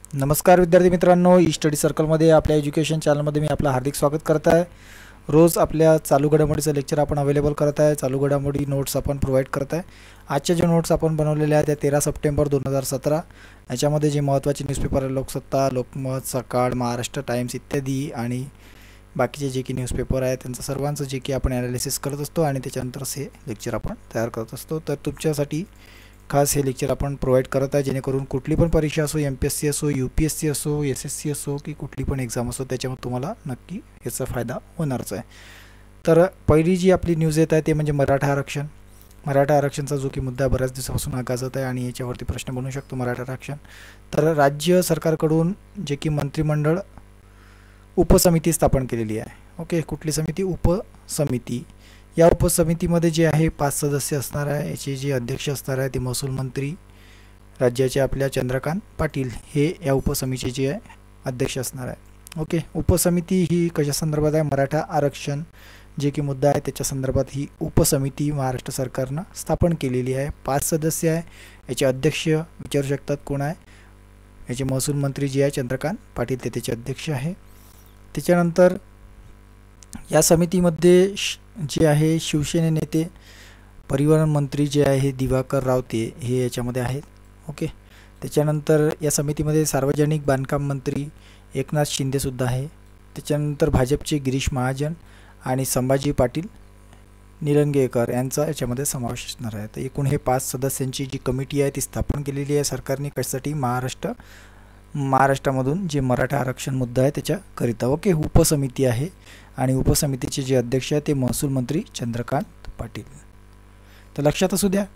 नमस्कार विद्यार्थी मित्रांनो, ई स्टडी सर्कलमध्ये आपल्या एज्युकेशन चॅनलमध्ये मी आपलं हार्दिक स्वागत करत आहे। रोज आपल्या चालू घडामोडीचं लेक्चर आपण अवेलेबल करत आहे। चालू घडामोडी नोट्स आपण प्रोव्हाइड करत आहे। आजच्या जे नोट्स आपण बनवलेले आहेत त्या 13 सप्टेंबर 2017 याच्यामध्ये जे महत्त्वाचे न्यूजपेपर आहे लोकसत्ता, लोकमत, सकाळ, महाराष्ट्र टाइम्स इत्यादी आणि बाकीचे जे की न्यूजपेपर आहे त्यांचं सर्वांचं जे की आपण ॲनालिसिस करत असतो आणि त्याच्यानंतरच हे लेक्चर आपण तयार करत असतो। तर तुमच्यासाठी खास हे लेक्चर आपण प्रोव्हाइड करत आहे जेणेकरून कुठली पण परीक्षा असो, MPSC असो, UPSC असो, SSC असो की कुठली पण एक्झाम असो त्याच्यामध्ये तुम्हाला नक्की याचा फायदा होणारच आहे। तर पहिली जी आपली न्यूज येत आहे ते म्हणजे मराठा आरक्षण। मराठा आरक्षणचा जो की मुद्दा बऱ्याच दिवसापासून गाजत आहे आणि याच्यावरती प्रश्न बनू शकतो मराठा आरक्षण। तर राज्य सरकारकडून जे की मंत्रिमंडळ उपसमिती स्थापन केलेली आहे। ओके, कुठली समिती? उपसमिती। या उपसमितीमध्ये जे आहे 5 सदस्य असणार आहे। याचे जे अध्यक्ष असणार आहे ते महसूल मंत्री राज्याचे आपल्या चंद्रकांत पाटील हे या उपसमितीचे जे अध्यक्ष असणार आहे। ओके, उपसमिती ही कशा संदर्भात आहे? मराठा आरक्षण जे की मुद्दा आहे त्याच्या संदर्भात ही उपसमिती महाराष्ट्र सरकारनं स्थापन केलेली आहे। 5 सदस्य आहे। याचे अध्यक्ष विचारू शकतात कोण आहे? याचे महसूल मंत्री जे आहे चंद्रकांत पाटील ते त्याचे अध्यक्ष आहे। त्याच्यानंतर या समितीमध्ये जे आहे शिवसेने नेते, परिवहन मंत्री जे आहे दिवाकर रावते हे याच्यामध्ये आहेत। ओके, त्याच्यानंतर या समितीमध्ये सार्वजनिक बांधकाम मंत्री एकनाथ शिंदे सुद्धा आहे। त्याच्यानंतर भाजपचे गिरीश महाजन आणि संभाजी पाटील निलंगेकर यांचा याच्यामध्ये समावेश असणार आहे। तर एकूण हे 5 सदस्यांची जी कमिटी आहे ती स्थापन केलेली आहे सरकारने कशासाठी? महाराष्ट्रामधून जे मराठा आरक्षण मुद्दा आहे त्याच्याकरिता। ओके, उपसमिती आहे आणि उपसमितीचे जे अध्यक्ष आहे ते महसूल मंत्री चंद्रकांत पाटील। तर लक्षात असू द्या।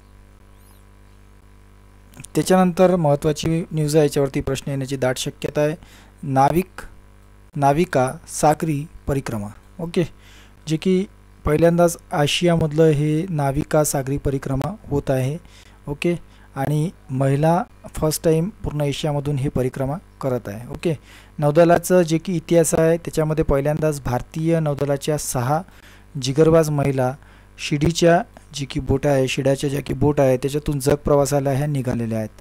त्याच्यानंतर महत्त्वाची न्यूज आहे, याच्यावरती प्रश्न येण्याची दाट शक्यता आहे। नाविका सागरी परिक्रमा। ओके, जे की पहिल्यांदाच आशियामधलं हे नाविका सागरी परिक्रमा होत आहे। ओके, आणि महिला फर्स्ट टाइम पूर्ण एशियामधून हे परिक्रमा करत आहे। ओके, नौदलाचं जे की इतिहास आहे त्याच्यामध्ये पहिल्यांदाच भारतीय नौदलाच्या 6 जिगरबाज महिला शिडीच्या जी की बोट आहे, शिड्याच्या ज्या की बोट आहे त्याच्यातून जग प्रवासाला ह्या निघालेल्या आहेत।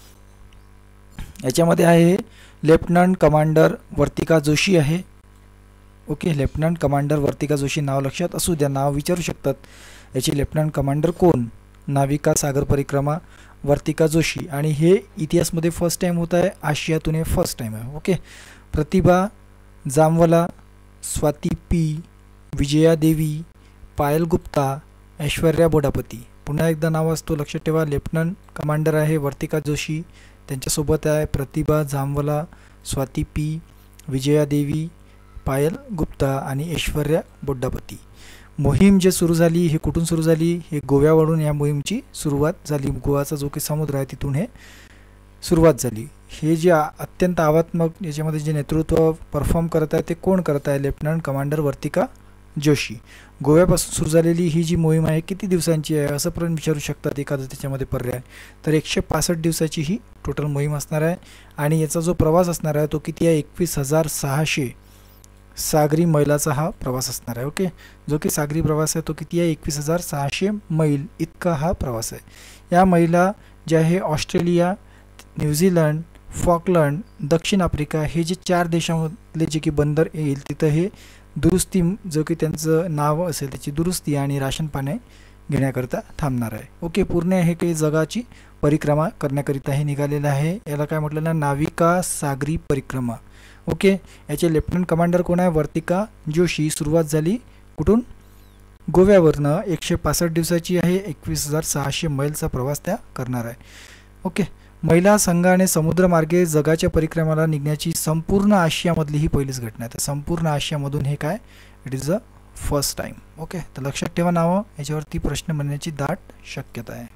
याच्यामध्ये आहे लेफ्टनंट कमांडर वर्तिका जोशी आहे। Okay, lieutenant commander Vartika Joshi नाव लक्षात असू द्या, नाव विचारू शकतात। याचे लेफ्टनंट कमांडर कोण? नाविका सागर परिक्रमा वर्तिका जोशी। आणि हे इतिहासमध्ये फर्स्ट टाइम होत आहे, आशियातून हे फर्स्ट टाइम आहे। Okay, Pratibha Jamwal, Swati P, Vijaya Devi, Payal Gupta, Aishwarya बोडापती। पुन्हा एकदा नाव असतो लक्षात ठेवा। लेफ्टनंट कमांडर आहे वर्तिका जोशी, त्यांच्यासोबत आहे प्रतिभा जामवाला, स्वाती पी, विजया देवी, पायल गुप्ता आणि ऐश्वर्या बोडापती। मोहीम जे सुरू झाली हे कुठून सुरू झाली? हे गोव्यावरून या मोहीमची सुरुवात झाली। गोवाचा जो की समुद्र आहे तिथून हे सुरुवात झाली। हे जे अत्यंत आव्हानात्मक याच्यामध्ये जे नेतृत्व परफॉर्म करत आहे ते कोण करत आहे? Lieutenant commander Vartika Joshi. गोव्यापासून सुरू झालेली ही जी मोहीम आहे किती दिवसांची आहे असं पण विचारू शकतात एखादं त्याच्यामध्ये पर्याय। तर 165 दिवसाची ही टोटल मोहीम असणार आहे आणि याचा जो प्रवास असणार आहे तो किती आहे? 21,600 सागरी मैलाचा हा प्रवास असणार आहे। ओके, जो की सागरी प्रवास आहे तो किती आहे? 21,600 मैल इतका हा प्रवास आहे। या महिला ज्या आहे ऑस्ट्रेलिया, न्यूझीलंड, फॉकलंड, दक्षिण आफ्रिका हे जे 4 देशांमधले जे की बंदर येईल तिथं हे दुरुस्ती जो की त्यांचं नाव असेल त्याची दुरुस्ती आणि राशन पाणी घेण्याकरिता थांबणार आहे। ओके, पूर्ण हे काही जगाची परिक्रमा करण्याकरिता हे निघालेलं आहे। याला काय म्हटलं ना? नाविका सागरी परिक्रमा। ओके, याचे लेफ्टनंट कमांडर कोण आहे? वर्तिका जोशी। सुरुवात झाली कुठून? गोव्यावरनं। 165 दिवसाची आहे, 21,600 मैलचा प्रवास त्या करणार आहे। ओके, महिला संघाने समुद्रमार्गे जगाच्या परिक्रमाला निघण्याची संपूर्ण आशियामधली ही पहिलीच घटना आहे। तर संपूर्ण आशियामधून हे काय? It is a first time. Okay, तर लक्षात ठेवा नावं, याच्यावरती प्रश्न बनण्याची दाट शक्यता आहे।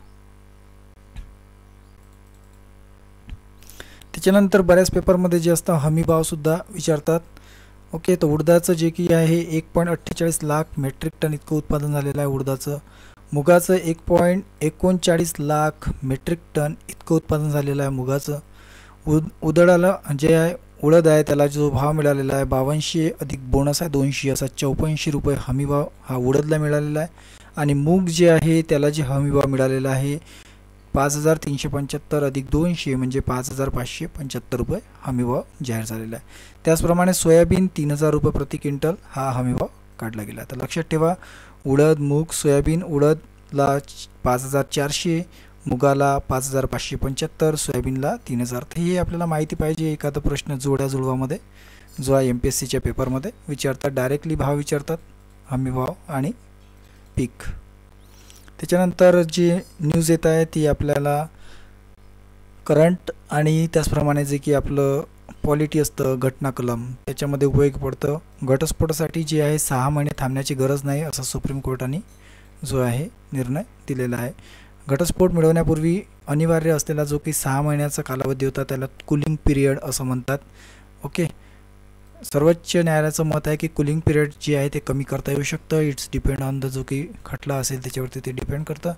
त्याच्यानंतर बऱ्याच पेपरमध्ये जे असतं हमीभावसुद्धा विचारतात। ओके, तर उडदाचं जे की आहे 1.48 लाख मेट्रिक टन इतकं उत्पादन झालेलं आहे उडदाचं। मुगाचं 1.39 लाख मेट्रिक टन इतकं उत्पादन झालेलं आहे मुगाचं। उडदाला जे आहे उडद आहे त्याला जो भाव मिळालेला आहे 5200 अधिक बोनस आहे 200 असा 5400 रुपये हमीभाव हा उडदला मिळालेला आहे। आणि मूग जे आहे त्याला जे हमीभाव मिळालेला आहे 5,375 अधिक 200 म्हणजे 5,575 रुपये हमीभाव जाहीर झालेला आहे. त्याचप्रमाणे सोयाबीन 3,000 रुपये प्रति क्विंटल हा हमीभाव काढला गेला. तर लक्षात ठेवा, उडद, मूग, सोयाबीन, उडदला 5,400, मुगाला 5,575, सोयाबीनला 3,000. तर हे आपल्याला माहिती पाहिजे. एखादा प्रश्न जोड्या जुळवामध्ये जो आहे MPSCच्या पेपरमध्ये विचारतात, डायरेक्टली भाव विचारतात, हमीभाव आणि पीक. त्याच्यानंतर जी न्यूज येत आहे ती आपल्याला करंट आणि त्याचप्रमाणे जे की आपलं पॉलिटी असतं, घटना कलम, त्याच्यामध्ये उपयोगी पडतं. घटस्फोटासाठी जे आहे 6 महिने थांबण्याची गरज नाही असं सुप्रीम कोर्टाने जो आहे निर्णय दिलेला आहे. घटस्फोट मिळवण्यापूर्वी अनिवार्य असलेला जो की 6 महिन्याचा कालावधी होता त्याला कूलिंग पिरियड असं म्हणतात. ओके, सर्वोच्च न्यायालयाचं मत आहे की कूलिंग पिरियड जे आहे ते कमी करता येऊ शकतं. इट्स डिपेंड ऑन द जो की खटला असेल त्याच्यावरती ते डिपेंड करतं.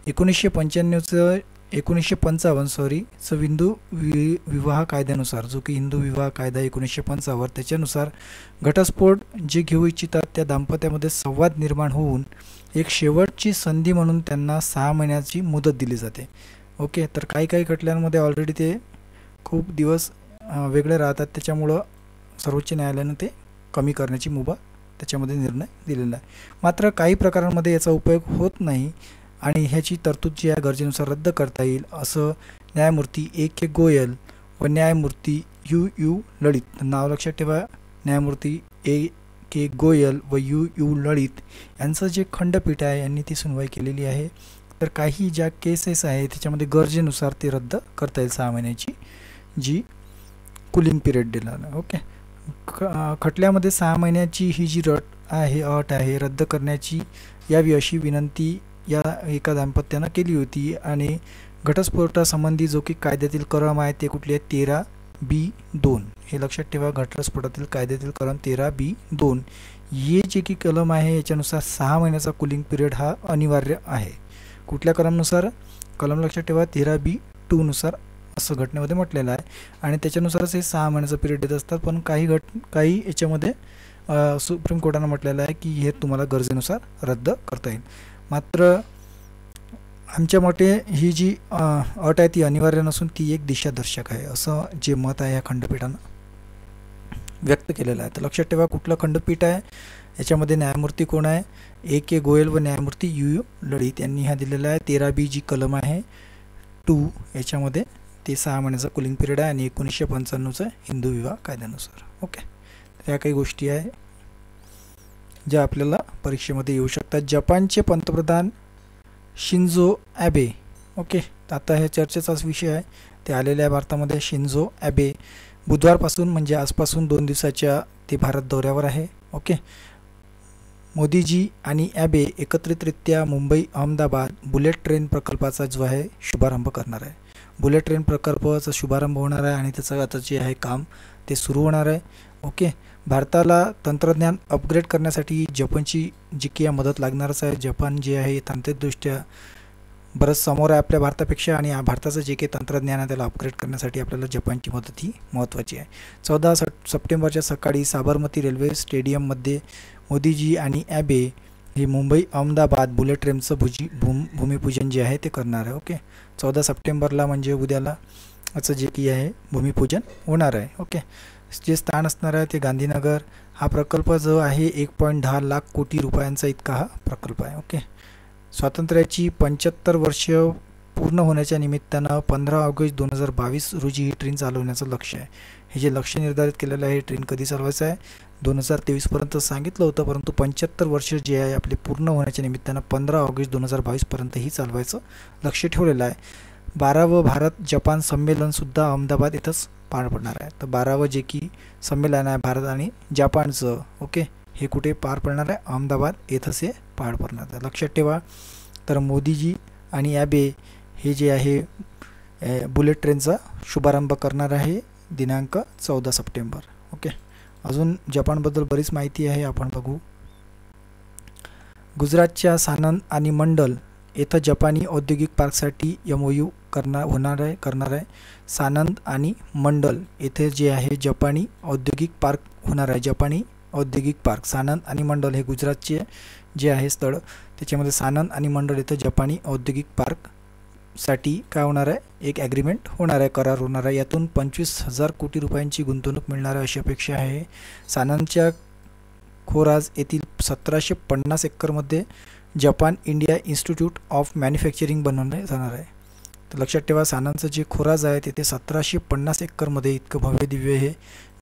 1955 हिंदू विवाह कायद्यानुसार, जो की हिंदू विवाह कायदा 1955, त्याच्यानुसार घटस्फोट जे घेऊ इच्छितात त्या दाम्पत्यामध्ये संवाद निर्माण होऊन एक शेवटची संधी म्हणून त्यांना 6 महिन्याची मुदत दिली जाते. ओके, तर काही खटल्यांमध्ये ऑलरेडी ते खूप दिवस वेगळे राहतात, त्याच्यामुळं सर्वोच्च न्यायालयानं ते कमी करण्याची मुभा त्याच्यामध्ये निर्णय दिलेला आहे. मात्र काही प्रकारांमध्ये याचा उपयोग होत नाही आणि ह्याची तरतूद जी आहे गरजेनुसार रद्द करता येईल असं न्यायमूर्ती A.K. गोयल व न्यायमूर्ती U.U. ललित, नाव लक्षात ठेवा, न्यायमूर्ती A.K. गोयल व U.U. ललित यांचं जे खंडपीठ आहे यांनी ती सुनवाई केलेली आहे. तर काही ज्या केसेस आहे त्याच्यामध्ये गरजेनुसार ते रद्द करता येईल 6 महिन्याची जी कूलिंग पिरियड दिला. ओके, खटल्यामध्ये 6 महिन्याची ही जी अट आहे रद्द करण्याची यावी अशी विनंती या एका दाम्पत्यानं केली होती. आणि घटस्फोटासंबंधी जो की कायद्यातील कलम आहे ते कुठले आहेत, 13B(2). हे लक्षात ठेवा, घटस्फोटातील कायद्यातील कलम 13B(2). हे जे की कलम आहे याच्यानुसार 6 महिन्याचा कूलिंग पिरियड हा अनिवार्य आहे. कुठल्या कलमनुसार? कलम लक्षात ठेवा 13B(2) नुसार असं घटनेमध्ये म्हटलेलं आहे आणि त्याच्यानुसारच हे 6 महिन्याचा पिरियड देत असतात. पण काही याच्यामध्ये सुप्रीम कोर्टानं म्हटलेलं आहे की हे तुम्हाला गरजेनुसार रद्द करता येईल. मात्र आमच्या मते ही जी अट आहे ती अनिवार्य नसून ती एक दिशादर्शक आहे असं जे मत आहे या खंडपीठानं व्यक्त केलेलं आहे. तर लक्षात ठेवा कुठलं खंडपीठ आहे, याच्यामध्ये न्यायमूर्ती कोण आहे, A.K. गोयल व न्यायमूर्ती U.U. ललित यांनी हा दिलेला आहे. 13B जी कलम आहे 2 याच्यामध्ये ते 6 महिन्याचा कूलिंग पिरियड आहे आणि 1955चं हिंदू विवाह कायद्यानुसार. ओके, तर या काही गोष्टी आहे ज्या आपल्याला परीक्षेमध्ये येऊ शकतात. जपानचे पंतप्रधान शिंझो ॲबे, ओके, आता हे चर्चेचाच विषय आहे, ते आलेले आहे भारतामध्ये. शिंझो ॲबे बुधवारपासून म्हणजे आजपासून 2 दिवसाच्या ते भारत दौऱ्यावर आहे. ओके, मोदीजी आणि ॲबे एकत्रितरित्या मुंबई अहमदाबाद बुलेट ट्रेन प्रकल्पाचा जो आहे शुभारंभ करणार आहे. बुलेट ट्रेन प्रकल्पाचा शुभारंभ होणार आहे आणि त्याचं आता जे आहे काम ते सुरू होणार आहे. ओके, भारताला तंत्रज्ञान अपग्रेड करण्यासाठी जपानची जी की मदत लागणारच आहे. जपान जे आहे तांत्रिकदृष्ट्या बरंच समोर आहे आपल्या भारतापेक्षा आणि भारताचं जे काही तंत्रज्ञान आहे त्याला अपग्रेड करण्यासाठी आपल्याला जपानची मदत ही महत्त्वाची आहे. 14 सप्टेंबरच्या सकाळी साबरमती रेल्वे स्टेडियममध्ये मोदीजी आणि ॲबे हे मुंबई अहमदाबाद बुलेट ट्रेनचं भूमिपूजन जे आहे ते करणार आहे. ओके, 14 सप्टेंबरला म्हणजे उद्याला असं जे की आहे भूमिपूजन होणार आहे. ओके, जे स्थान असणार आहे ते गांधीनगर. हा प्रकल्प जो आहे 1.10 लाख कोटी रुपयांचा इतका हा प्रकल्प आहे. ओके, स्वातंत्र्याची 75 वर्ष पूर्ण होण्याच्या निमित्तानं 15 ऑगस्ट 2022 रोजी ही ट्रेन चालवण्याचं लक्ष आहे. हे जे लक्ष निर्धारित केलेलं आहे ट्रेन कधी चालवायचं आहे 2023पर्यंत सांगितलं होतं, परंतु 75 वर्ष जे आहे आपले पूर्ण होण्याच्या निमित्तानं 15 ऑगस्ट 2022पर्यंत ही चालवायचं लक्ष ठेवलेलं आहे. 12वं भारत जपान संमेलनसुद्धा अहमदाबाद इथंच पार पडणार आहे. तर 12वं जे की संमेलन आहे भारत आणि जपानचं, ओके, हे कुठे पार पडणार आहे, अहमदाबाद येथंच हे पार पडणार आहे. लक्षात ठेवा. तर मोदीजी आणि ॲबे हे जे आहे बुलेट ट्रेनचा शुभारंभ करणार आहे दिनांक 14 सप्टेंबर. ओके, अजून जपानबद्दल बरीच माहिती आहे, आपण बघू. गुजरातच्या सानंद आणि मंडल येथे जपानी औद्योगिक पार्कसाठी MOU करणार आहे. सानंद आणि मंडल येथे जे आहे जपानी औद्योगिक पार्क होणार आहे. जपानी औद्योगिक पार्क सानंद आणि मंडल हे गुजरातचे जे आहे स्थळ, त्याच्यामध्ये सानंद आणि मंडल येथे जपानी औद्योगिक पार्क साठी काय होणार आहे, एक ॲग्रीमेंट होणार आहे, करार होणार आहे. यातून 25,000 कोटी रुपयांची गुंतवणूक मिळणार आहे अशी अपेक्षा आहे. साननच्या खोराज येथील 1750 एकरमध्ये Japan India institute of manufacturing बनवले जाणार आहे. तर लक्षात ठेवा, साननचं जे खोराज आहे तिथे 1750 एकरमध्ये इतकं भव्य दिव्य हे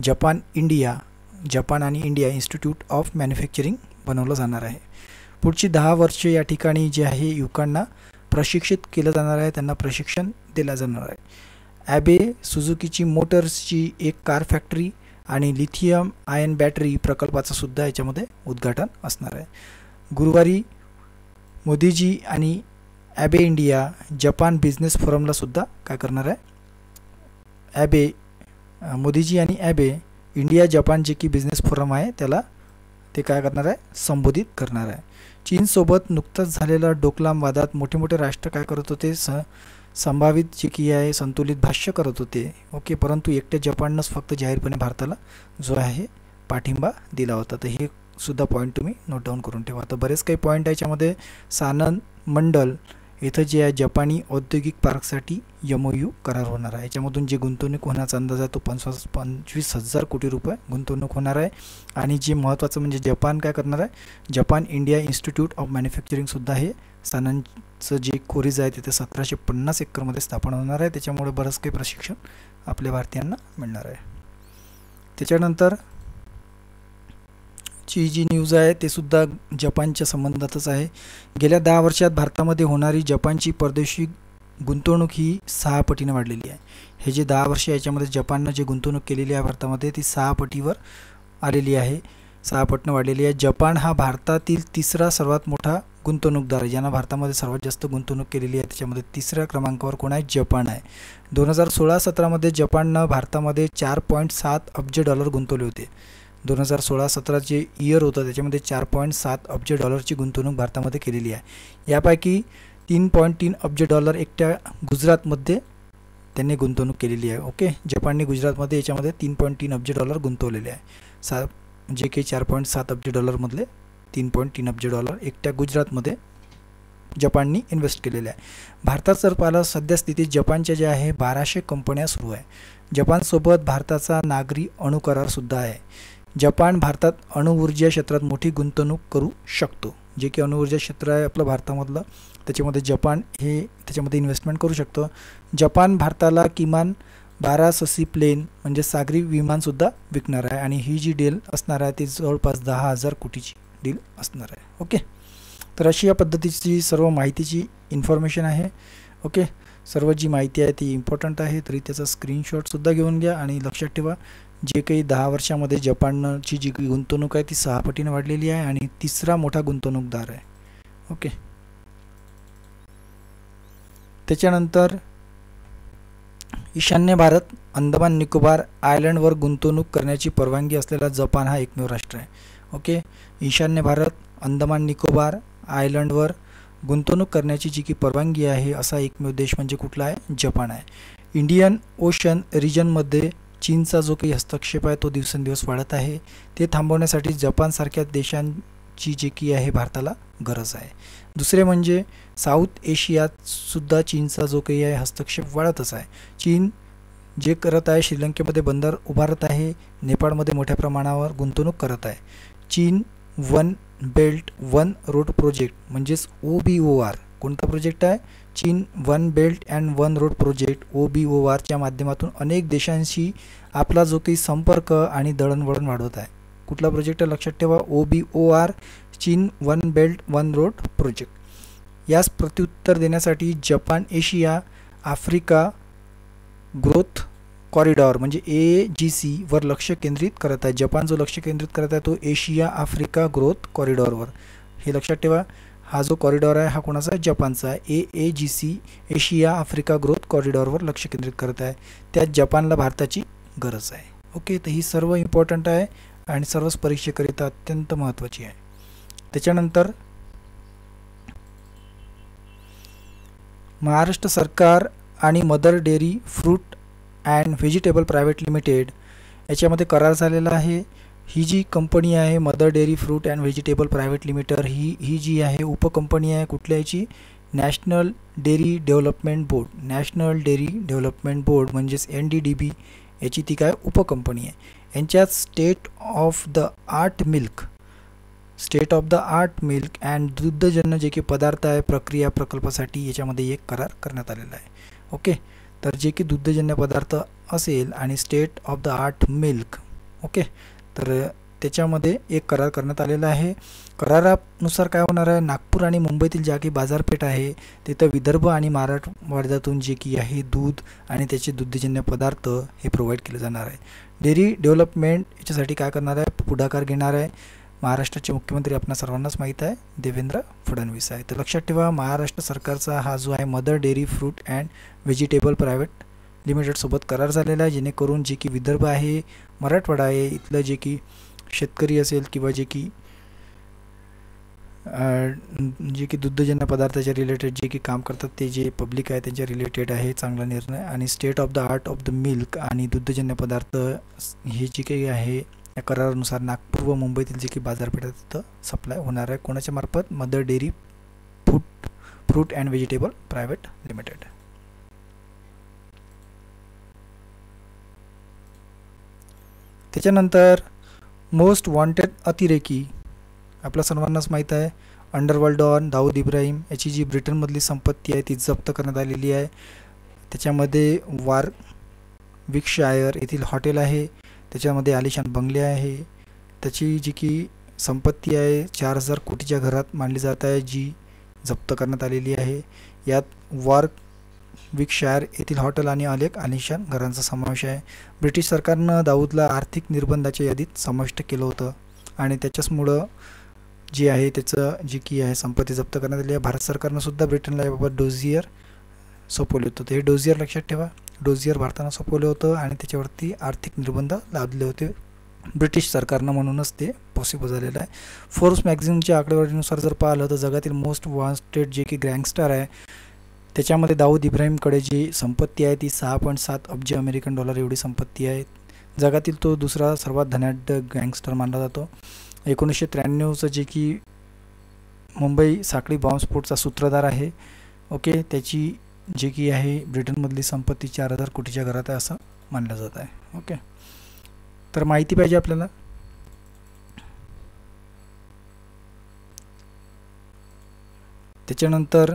जपान आणि इंडिया इन्स्टिट्यूट ऑफ मॅन्युफॅक्चरिंग बनवलं जाणार आहे. पुढची 10 वर्षे या ठिकाणी जे आहे युवकांना प्रशिक्षित केलं जाणार आहे, त्यांना प्रशिक्षण दिलं जाणार आहे. ॲबे सुझुकीची मोटर्सची एक कार फॅक्टरी आणि लिथियम आयन बॅटरी प्रकल्पाचं सुद्धा याच्यामध्ये उद्घाटन असणार आहे. गुरुवारी मोदीजी आणि ॲबे इंडिया जपान बिझनेस फोरमला सुद्धा काय करणार आहे, मोदीजी आणि ॲबे इंडिया जपान जे की बिझनेस फोरम आहे त्याला ते काय करणार आहे, संबोधित करणार आहे. चीनसोबत नुकताच झालेला डोकलाम वादात मोठे मोठे राष्ट्र काय करत होते, संभावित जे की आहे संतुलित भाष्य करत होते. ओके, परंतु एकट्या जपाननंच फक्त जाहीरपणे भारताला जो आहे पाठिंबा दिला होता. तर हे सुद्धा पॉईंट तुम्ही नोट डाऊन करून ठेवा. तर बरेच काही पॉईंट आहे याच्यामध्ये. सानन मंडल इथं जे आहे जपानी औद्योगिक पार्कसाठी MOU करार होणार आहे. याच्यामधून जे गुंतवणूक होण्याचा अंदाज आहे तो 25,000 कोटी रुपये गुंतवणूक होणार आहे. आणि जे महत्त्वाचं म्हणजे जपान काय करणार आहे, जपान इंडिया इन्स्टिट्यूट ऑफ मॅन्युफॅक्चरिंगसुद्धा हे साननचं जे खोरीज आहे तिथे 1750 एकरमध्ये स्थापन होणार आहे. त्याच्यामुळे बरंच काही प्रशिक्षण आपल्या भारतीयांना मिळणार आहे. त्याच्यानंतर ची जी न्यूज आहे ते सुद्धा जपानच्या संबंधातच आहे. गेल्या 10 वर्षात भारतामध्ये होणारी जपानची परदेशी गुंतवणूक ही 6 पटीने वाढलेली आहे. हे जे 10 वर्ष याच्यामध्ये जपाननं जे गुंतवणूक केलेली आहे भारतामध्ये ती 6 पटीवर आलेली आहे, 6 पटीने वाढलेली आहे. जपान हा भारतातील तिसरा सर्वात मोठा गुंतवणूकदार आहे. ज्यानं भारतामध्ये सर्वात जास्त गुंतवणूक केलेली आहे त्याच्यामध्ये तिसऱ्या क्रमांकावर कोण आहे, जपान आहे. 2016-17मध्ये जपाननं भारतामध्ये $4.7 अब्ज गुंतवले होते. 2016-17 जे इयर होतं त्याच्यामध्ये $4.7 अब्ज गुंतवणूक भारतामध्ये केलेली आहे. यापैकी $3.3 अब्ज एकट्या गुजरातमध्ये त्यांनी गुंतवणूक केलेली आहे. ओके, जपानने गुजरातमध्ये याच्यामध्ये $3.3 अब्ज गुंतवलेले आहे. जे काही $4.7 अब्ज मधले $3.3 अब्ज एकट्या गुजरातमध्ये जपाननी इन्व्हेस्ट केलेले आहे. भारतात जर पाहिलं सध्या स्थितीत जपानच्या ज्या आहे 1200 कंपन्या सुरू आहे. जपानसोबत भारताचा नागरी अणुकरारसुद्धा आहे. जपान भारतात अणुऊर्जा क्षेत्रात मोठी गुंतवणूक करू शकतो. जे की अणुऊर्जा क्षेत्र आहे आपलं भारतामधलं त्याच्यामध्ये जपान हे त्याच्यामध्ये इन्व्हेस्टमेंट करू शकतो. जपान भारताला किमान 12 ससी प्लेन म्हणजे सागरी विमानसुद्धा विकणार आहे आणि ही जी डील असणार आहे ती जवळपास 10,000 कोटीची डील असणार आहे. ओके, तर अशी या पद्धतीची सर्व माहितीची इन्फॉर्मेशन आहे. ओके, सर्व जी माहिती आहे ती इम्पॉर्टंट आहे तरी त्याचा स्क्रीनशॉटसुद्धा घेऊन घ्या आणि लक्षात ठेवा जे काही 10 वर्षामध्ये जपानची जी गुंतवणूक आहे ती 6 पटीने वाढलेली आहे आणि तिसरा मोठा गुंतवणूकदार आहे. ओके, त्याच्यानंतर ईशान्य भारत अंदमान निकोबार आयलंडवर गुंतवणूक करण्याची परवानगी असलेला जपान हा एकमेव राष्ट्र आहे. ओके, ईशान्य भारत अंदमान निकोबार आयलंडवर गुंतवणूक करण्याची जी की परवानगी आहे असा एकमेव देश म्हणजे कुठला आहे, जपान आहे. इंडियन ओशन रिजनमध्ये चीनचा जो काही हस्तक्षेप आहे तो दिवसेंदिवस वाढत आहे. ते थांबवण्यासाठी जपानसारख्या देशांची जे की आहे भारताला गरज आहे. दुसरे म्हणजे साऊथ एशियात सुद्धा चीनचा जो काही आहे हस्तक्षेप वाढतच आहे. चीन जे करत आहे श्रीलंकेमध्ये बंदर उभारत आहे, नेपाळमध्ये मोठ्या प्रमाणावर गुंतवणूक करत आहे. चीन one belt one road project म्हणजेच OBOR कोणता प्रोजेक्ट आहे, चीन one belt and one road project OBORच्या माध्यमातून अनेक देशांशी आपला जो काही संपर्क आणि दळणवळण वाढवत आहे. कुठला प्रोजेक्ट आहे लक्षात ठेवा, OBOR चीन one belt one road project. यास प्रत्युत्तर देण्यासाठी Japan Asia Africa growth corridor म्हणजे AGC वर लक्ष केंद्रित करत आहे. जपान जो लक्ष केंद्रित करत आहे तो एशिया आफ्रिका ग्रोथ कॉरिडॉरवर. हे लक्षात ठेवा, हा जो कॉरिडॉर आहे हा कोणाचा आहे, जपानचा आहे. AAGC एशिया आफ्रिका ग्रोथ कॉरिडॉरवर लक्ष केंद्रित करत आहे. त्यात जपानला भारताची गरज आहे. ओके, तर ही सर्व इम्पॉर्टंट आहे आणि सर्वच परीक्षेकरिता अत्यंत महत्त्वाची आहे. त्याच्यानंतर महाराष्ट्र सरकार आणि mother dairy fruit and vegetable private limited याच्यामध्ये करार झालेला आहे. ही जी कंपनी आहे mother dairy fruit and vegetable private limited ही जी आहे उपकंपनी आहे कुठल्या याची, national dairy development board. National dairy development board म्हणजेच NDDB याची ती काय उपकंपनी आहे. यांच्यात state of the art milk and दुग्धजन्य जे की पदार्थ आहे प्रक्रिया प्रकल्पासाठी याच्यामध्ये एक करार करण्यात आलेला आहे. ओके, तर जे की दुग्धजन्य पदार्थ असेल आणि state of the art milk, okay, तर त्याच्यामध्ये एक करार करण्यात आलेला आहे. करारानुसार काय होणार आहे, नागपूर आणि मुंबईतील ज्या काही बाजारपेठ आहे तिथं विदर्भ आणि मराठवाड्यातून जे की आहे दूध आणि त्याचे दुग्धजन्य पदार्थ हे प्रोव्हाइड केले जाणार आहे. डेअरी डेव्हलपमेंट याच्यासाठी काय करणार आहे, पुढाकार घेणार आहे महाराष्ट्राचे मुख्यमंत्री आपल्या सर्वांनाच माहीत आहे देवेंद्र फडणवीस आहे. तर लक्षात ठेवा, महाराष्ट्र सरकारचा हा जो आहे mother dairy fruit and vegetable private लिमिटेडसोबत करार झालेला आहे, जेणेकरून जे की विदर्भ आहे, मराठवाडा आहे, इथलं जे की शेतकरी असेल किंवा जे की दुग्धजन्य पदार्थाच्या रिलेटेड जे की काम करतात ते जे पब्लिक आहे त्यांच्या रिलेटेड आहे चांगला निर्णय. आणि state of the art of the milk आणि दुग्धजन्य पदार्थ हे जे काही आहे या करारानुसार नागपूर व मुंबईतील जे की बाजारपेठात तिथं सप्लाय होणार आहे. कोणाच्या मार्फत, mother dairy fruit and vegetable private limited. त्याच्यानंतर मोस्ट वॉन्टेड अतिरेकी आपल्या सर्वांनाच माहीत आहे, अंडरवर्ल्ड डॉन दाऊद इब्राहिम याची जी ब्रिटनमधली संपत्ती आहे ती जप्त करण्यात आलेली आहे. त्याच्यामध्ये वॉरविकशायर येथील हॉटेल आहे, त्याच्यामध्ये आलिशान बंगले आहे. त्याची जी की संपत्ती आहे 4000 कोटीच्या घरात मानली जात आहे, जी जप्त करण्यात आलेली आहे. यात वॉरविकशायर येथील हॉटेल आणि अनेक आलिशान घरांचा समावेश आहे. ब्रिटिश सरकारनं दाऊदला आर्थिक निर्बंधाच्या यादीत समाविष्ट केलं होतं आणि त्याच्याचमुळं जे आहे त्याचं जी की आहे संपत्ती जप्त करण्यात आली आहे. भारत सरकारनं सुद्धा ब्रिटनला याबाबत डोझियर सोपवले होतं. हे डोझियर लक्षात ठेवा, डोझियर भारतानं सोपवलं होतं आणि त्याच्यावरती आर्थिक निर्बंध लादले होते ब्रिटिश सरकारनं, म्हणूनच ते पॉसिबल झालेलं आहे. फोर्ब्स मॅगझिनच्या आकडेवारीनुसार जर पाहिलं तर जगातील मोस्ट वॉन्टेड जे की गँगस्टर आहे त्याच्यामध्ये दाऊद इब्राहिमकडे जी संपत्ती आहे ती 6.7 अब्ज अमेरिकन डॉलर एवढी संपत्ती आहे. जगातील तो दुसरा सर्वात धनाढ्य गँगस्टर मानला जातो. 1993चं जे की मुंबई साखळी बॉम्बस्फोटचा सूत्रधार आहे. ओके, त्याची जे की आहे ब्रिटनमधली संपत्ती 4000 कोटीच्या घरात आहे असं मानलं जात आहे. ओके, तर माहिती पाहिजे आपल्याला. त्याच्यानंतर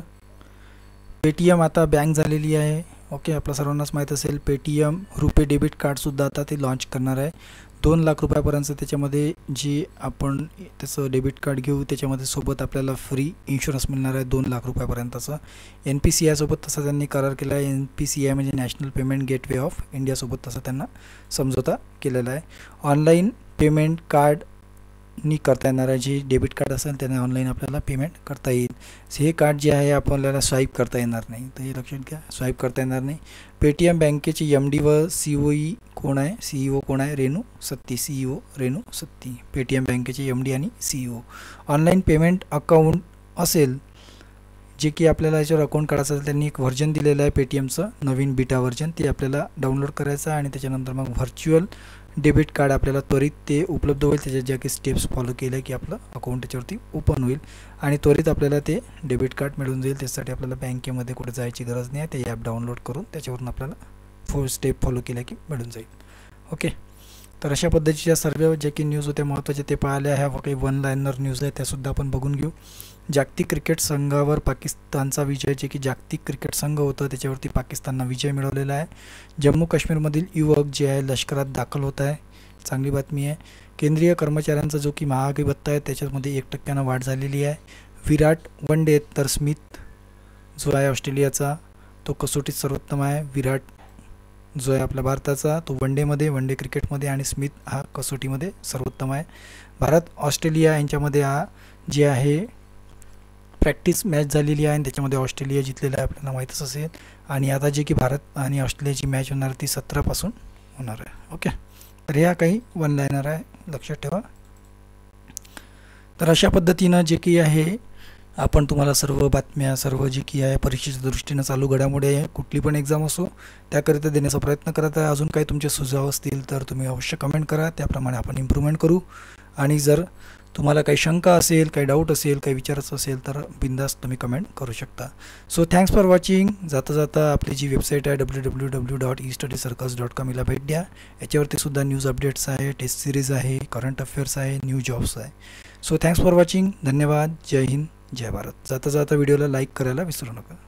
पेटीएम आता बँक झालेली आहे. ओके, आपल्या सर्वांनाच माहीत असेल पेटीएम रुपे डेबिट कार्डसुद्धा आता ते लॉन्च करणार आहे. 2 लाख रुपयापर्यंत त्याच्यामध्ये जे आपण त्याचं डेबिट कार्ड घेऊ त्याच्यामध्ये सोबत आपल्याला फ्री इन्शुरन्स मिळणार आहे 2 लाख रुपयापर्यंतचं. NPCI सोबत तसा त्यांनी करार केला आहे. NPCI म्हणजे नॅशनल पेमेंट गेटवे ऑफ इंडियासोबत तसा त्यांना समझोता केलेला आहे. ऑनलाईन पेमेंट कार्डनी करता येणार आहे. जे डेबिट कार्ड असेल त्याने ऑनलाईन आपल्याला पेमेंट करता येईल. हे कार्ड जे आहे आपल्याला स्वाईप करता येणार नाही, तर हे लक्षात घ्या, स्वाईप करता येणार नाही. पेटीएम बँकेचे MD व CEO कोण आहे रेणू सत्ती. CEO रेणू सत्ती पेटीएम बँकेचे MD आणि CEO. ऑनलाईन पेमेंट अकाउंट असेल जे की आपल्याला याच्यावर अकाउंट काढायचं असेल त्यांनी एक व्हर्जन दिलेलं आहे पेटीएमचं नवीन बीटा व्हर्जन, ते आपल्याला डाउनलोड करायचं आणि त्याच्यानंतर मग व्हर्च्युअल डेबिट कार्ड आपल्याला त्वरित ते उपलब्ध होईल. त्याच्यात ज्या काही स्टेप्स फॉलो केल्या की आपलं अकाउंट त्याच्यावरती ओपन होईल आणि त्वरित आपल्याला ते डेबिट कार्ड मिळून जाईल. त्यासाठी आपल्याला बँकेमध्ये कुठे जायची गरज नाही आहे. ते ॲप डाउनलोड करून त्याच्यावरून आपल्याला स्टेप फॉलो केल्या की मिळून जाईल. ओके, तर अशा पद्धतीच्या सर्व जे की न्यूज होत्या महत्त्वाचे ते पाहिल्या. ह्या काही वन लाईनर न्यूज आहे त्यासुद्धा आपण बघून घेऊ. जागतिक क्रिकेट संघावर पाकिस्तानचा विजय, जे की जागतिक क्रिकेट संघ होतं त्याच्यावरती पाकिस्ताननं विजय मिळवलेला आहे. जम्मू काश्मीरमधील युवक जे आहे लष्करात दाखल होत आहे, चांगली बातमी आहे. केंद्रीय कर्मचाऱ्यांचा जो की महागाई भत्ता आहे त्याच्यामध्ये 1% वाढ झालेली आहे. विराट वन डे तर स्मिथ जो आहे ऑस्ट्रेलियाचा तो कसोटीत सर्वोत्तम आहे. विराट जो आहे आपल्या भारताचा तो वन डे क्रिकेटमध्ये आणि स्मिथ हा कसोटीमध्ये सर्वोत्तम आहे. भारत ऑस्ट्रेलिया यांच्यामध्ये हा जे आहे प्रॅक्टिस मॅच झालेली आहे आणि त्याच्यामध्ये ऑस्ट्रेलिया जिंकलेला आहे आपल्याला माहीतच असेल. आणि आता जे की भारत आणि ऑस्ट्रेलियाची मॅच होणार ती 17 पासून होणार आहे. ओके, तर ह्या काही वन लाईनर आहे, लक्षात ठेवा. तर अशा पद्धतीनं जे की आहे आपण तुम्हाला सर्व बातम्या सर्व जे की आहे परीक्षेच्या दृष्टीनं चालू घडामोडी आहे कुठली पण एक्झाम असो त्याकरिता देण्याचा प्रयत्न करत आहे. अजून काही तुमचे सुझाव असतील तर तुम्ही अवश्य कमेंट करा, त्याप्रमाणे आपण इम्प्रूव्हमेंट करू. आणि जर तुम्हाला काही शंका असेल, काही डाऊट असेल, काही विचारायचं असेल तर बिंदास तुम्ही कमेंट करू शकता. So thanks for watching. जाता जाता आपली जी वेबसाईट आहे www.estudycircles.com ला भेट द्या. याच्यावरती सुद्धा न्यूज अपडेट्स आहे, टेस्ट सिरीज आहे, करंट अफेअर्स आहे, न्यू जॉब्स आहे. So thanks for watching. धन्यवाद. जय हिंद, जय भारत. जाता जाता व्हिडिओला लाईक करायला विसरू नका.